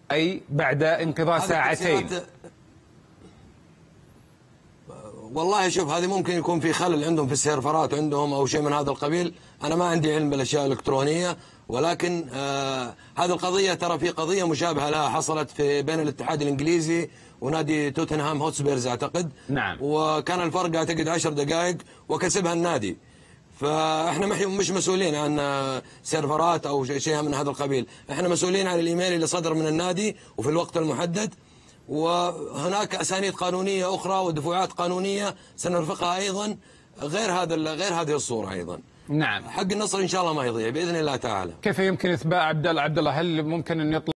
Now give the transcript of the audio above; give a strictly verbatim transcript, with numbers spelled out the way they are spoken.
أي بعد انقضاء ساعتين. والله شوف، هذه ممكن يكون في خلل عندهم في السيرفرات عندهم أو شيء من هذا القبيل. أنا ما عندي علم بالأشياء الإلكترونية، ولكن آه هذه القضية ترى في قضية مشابهة لها حصلت في بين الاتحاد الإنجليزي ونادي توتنهام هوتسبيرز أعتقد. نعم. وكان الفرق أعتقد عشر دقائق وكسبها النادي. فاحنا مش مسؤولين عن سيرفرات او شيء من هذا القبيل، احنا مسؤولين عن الايميل اللي صدر من النادي وفي الوقت المحدد، وهناك اسانيد قانونيه اخرى ودفوعات قانونيه سنرفقها ايضا غير هذا غير هذه الصوره ايضا. نعم. حق النصر ان شاء الله ما يضيع باذن الله تعالى. كيف يمكن اثبات عبد الله عبد الله هل ممكن ان يطلع